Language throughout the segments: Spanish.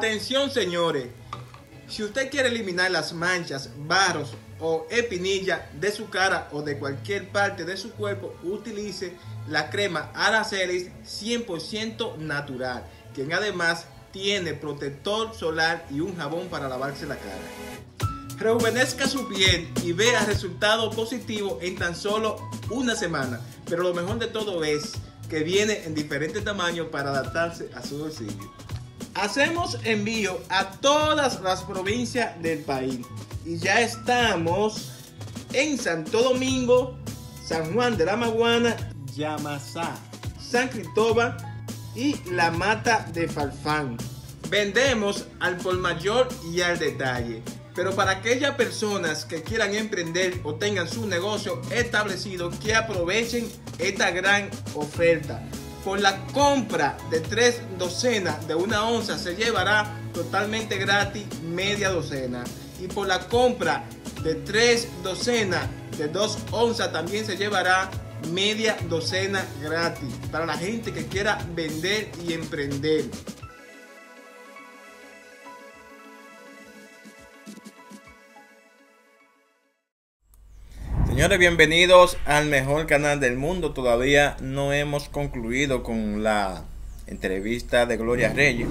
Atención, señores. Si usted quiere eliminar las manchas, barros o espinillas de su cara o de cualquier parte de su cuerpo, utilice la crema Aracelis 100% natural, quien además tiene protector solar y un jabón para lavarse la cara. Rejuvenezca su piel y vea resultados positivos en tan solo una semana. Pero lo mejor de todo es que viene en diferentes tamaños para adaptarse a su bolsillo. Hacemos envío a todas las provincias del país y ya estamos en Santo Domingo, San Juan de la Maguana, Yamasá, San Cristóbal y La Mata de Farfán. Vendemos al por mayor y al detalle. Pero para aquellas personas que quieran emprender o tengan su negocio establecido, que aprovechen esta gran oferta. Por la compra de 3 docenas de 1 onza se llevará totalmente gratis media docena. Y por la compra de 3 docenas de 2 onzas también se llevará media docena gratis. Para la gente que quiera vender y emprender. Señores, bienvenidos al mejor canal del mundo. Todavía no hemos concluido con la entrevista de Gloria Reyes.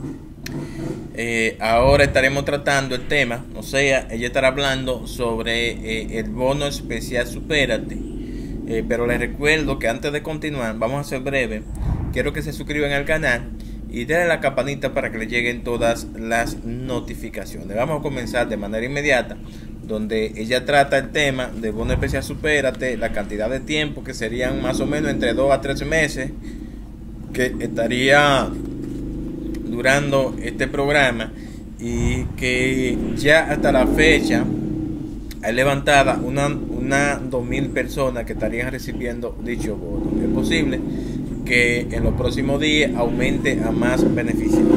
Ahora estaremos tratando el tema, o sea, ella estará hablando sobre el bono especial Supérate. Pero les recuerdo que antes de continuar, vamos a ser breve. Quiero que se suscriban al canal y denle la campanita para que les lleguen todas las notificaciones. Vamos a comenzar de manera inmediata, donde ella trata el tema de bono especial Supérate, la cantidad de tiempo que serían más o menos entre 2 a 3 meses que estaría durando este programa, y que ya hasta la fecha hay levantada unas 2,000 personas que estarían recibiendo dicho bono. Es posible que en los próximos días aumente a más beneficiarios.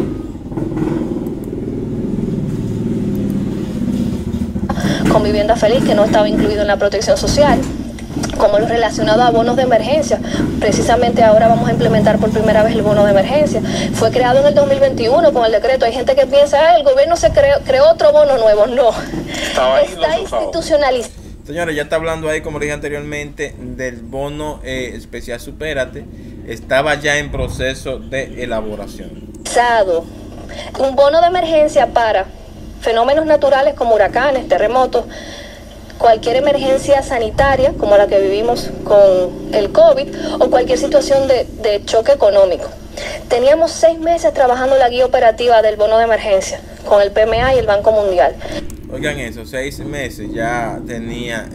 Con vivienda feliz, que no estaba incluido en la protección social, como lo relacionado a bonos de emergencia. Precisamente ahora vamos a implementar por primera vez el bono de emergencia. Fue creado en el 2021 con el decreto. Hay gente que piensa, el gobierno se creó otro bono nuevo. No, está institucionalizado. Señores, ya está hablando ahí, como dije anteriormente, del bono especial Supérate. Estaba ya en proceso de elaboración. Un bono de emergencia para fenómenos naturales como huracanes, terremotos, cualquier emergencia sanitaria como la que vivimos con el COVID o cualquier situación de choque económico. Teníamos 6 meses trabajando la guía operativa del bono de emergencia con el PMA y el Banco Mundial. Oigan eso, 6 meses ya tenía,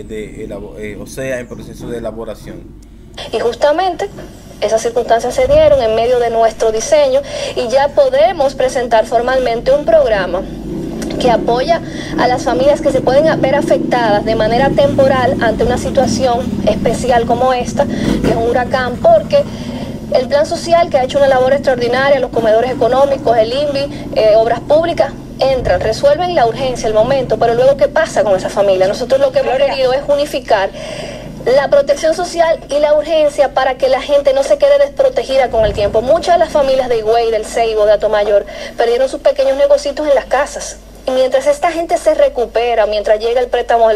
o sea, en proceso de elaboración. Y justamente esas circunstancias se dieron en medio de nuestro diseño y ya podemos presentar formalmente un programa que apoya a las familias que se pueden ver afectadas de manera temporal ante una situación especial como esta, que es un huracán, porque el plan social, que ha hecho una labor extraordinaria, los comedores económicos, el INVI, obras públicas, entran, resuelven la urgencia, el momento, pero luego ¿qué pasa con esa familia? Nosotros lo que hemos querido es unificar la protección social y la urgencia para que la gente no se quede desprotegida con el tiempo. Muchas de las familias de Higüey, del Ceibo, de Atomayor, perdieron sus pequeños negocios en las casas. Y mientras esta gente se recupera, mientras llega el préstamo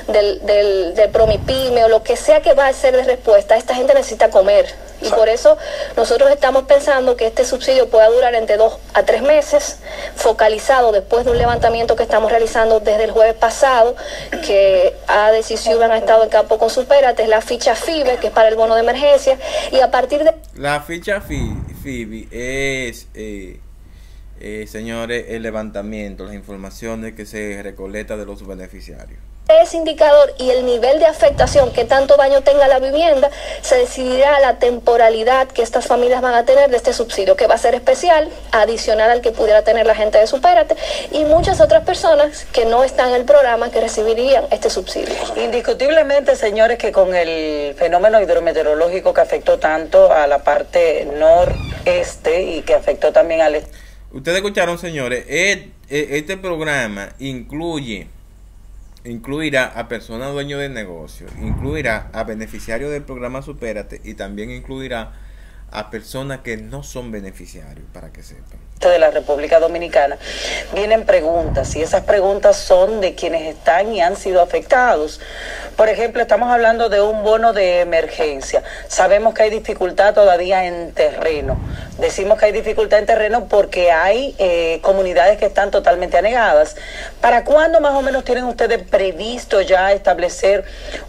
del Promipyme o lo que sea que va a ser de respuesta, esta gente necesita comer. Y por eso nosotros estamos pensando que este subsidio pueda durar entre 2 a 3 meses, focalizado después de un levantamiento que estamos realizando desde el jueves pasado, que ADES y Ciuban han estado en campo con Supérate, es la ficha FIBE, que es para el bono de emergencia, y a partir de... La ficha FIBE es... señores, el levantamiento, las informaciones que se recolecta de los beneficiarios. Ese indicador y el nivel de afectación que tanto daño tenga la vivienda, se decidirá la temporalidad que estas familias van a tener de este subsidio, que va a ser especial, adicional al que pudiera tener la gente de Supérate y muchas otras personas que no están en el programa que recibirían este subsidio. Indiscutiblemente, señores, que con el fenómeno hidrometeorológico que afectó tanto a la parte noreste y que afectó también al... Ustedes escucharon, señores, este programa incluirá a personas dueños de negocio, incluirá a beneficiarios del programa Supérate y también incluirá a personas que no son beneficiarios, para que sepan. De la República Dominicana, vienen preguntas y esas preguntas son de quienes están y han sido afectados. Por ejemplo, estamos hablando de un bono de emergencia. Sabemos que hay dificultad todavía en terreno. Decimos que hay dificultad en terreno porque hay comunidades que están totalmente anegadas. ¿Para cuándo más o menos tienen ustedes previsto ya establecer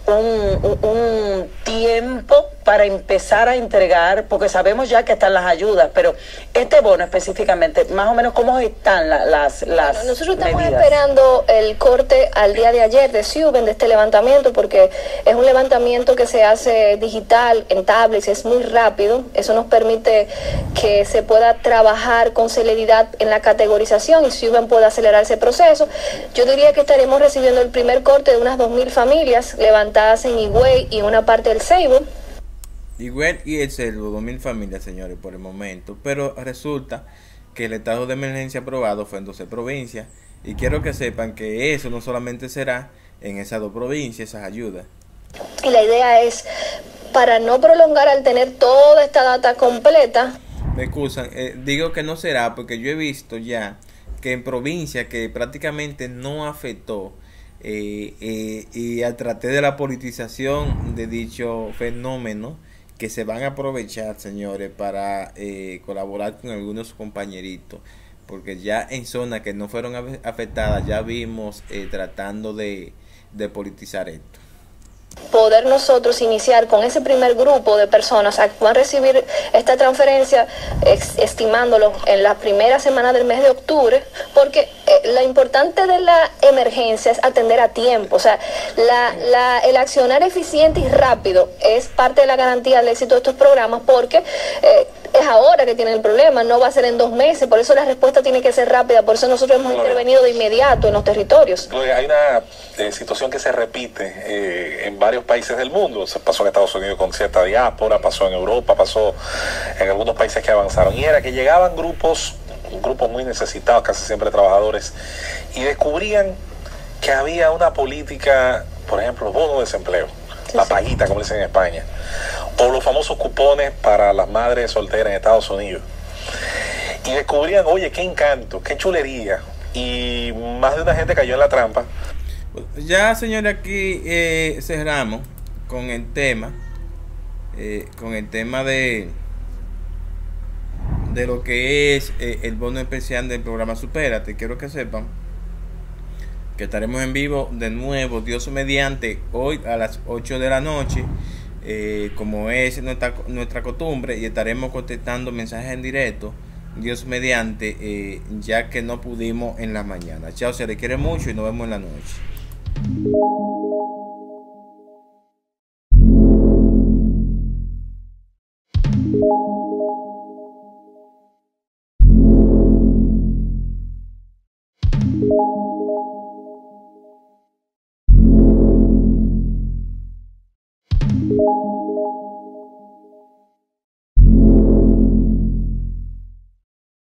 un tiempo para empezar a entregar? Porque sabemos ya que están las ayudas, pero este bono específicamente, más o menos, ¿cómo están las bueno, nosotros estamos medidas? esperando el corte al día de ayer de Siuben, de este levantamiento, porque es un levantamiento que se hace digital, en tablets, es muy rápido. Eso nos permite que se pueda trabajar con celeridad en la categorización y Siuben pueda acelerar ese proceso. Yo diría que estaremos recibiendo el primer corte de unas 2.000 familias levantadas en Higüey y en una parte del Ceibo. Higüey y el Ceibo, 2.000 familias, señores, por el momento. Pero resulta que el estado de emergencia aprobado fue en 12 provincias. Y quiero que sepan que eso no solamente será en esas 2 provincias, esas ayudas. Y la idea es, para no prolongar al tener toda esta data completa. Me excusan, digo que no será porque yo he visto ya que en provincias que prácticamente no afectó y a través de la politización de dicho fenómeno, que se van a aprovechar, señores, para colaborar con algunos compañeritos, porque ya en zonas que no fueron afectadas ya vimos tratando de politizar esto. Poder nosotros iniciar con ese primer grupo de personas que van a recibir esta transferencia, estimándolo en la primera semana del mes de octubre, porque lo importante de la emergencia es atender a tiempo. O sea, el accionar eficiente y rápido es parte de la garantía del éxito de estos programas, porque es ahora que tienen el problema, no va a ser en 2 meses. Por eso la respuesta tiene que ser rápida, por eso nosotros hemos intervenido de inmediato en los territorios. Hay una situación que se repite en varios países del mundo. Se pasó en Estados Unidos con cierta diáspora, pasó en Europa, pasó en algunos países que avanzaron, y era que llegaban grupos muy necesitados, casi siempre trabajadores, y descubrían que había una política, por ejemplo, bono de desempleo, la paguita, como dicen en España, o los famosos cupones para las madres solteras en Estados Unidos, y descubrían, oye, qué encanto, qué chulería, y más de una gente cayó en la trampa. Ya, señores, aquí cerramos con el tema de lo que es el bono especial del programa Supérate. Quiero que sepan que estaremos en vivo de nuevo, Dios mediante, hoy a las 8 de la noche, como es nuestra costumbre, y estaremos contestando mensajes en directo, Dios mediante, ya que no pudimos en la mañana. Chao, se les quiere mucho y nos vemos en la noche.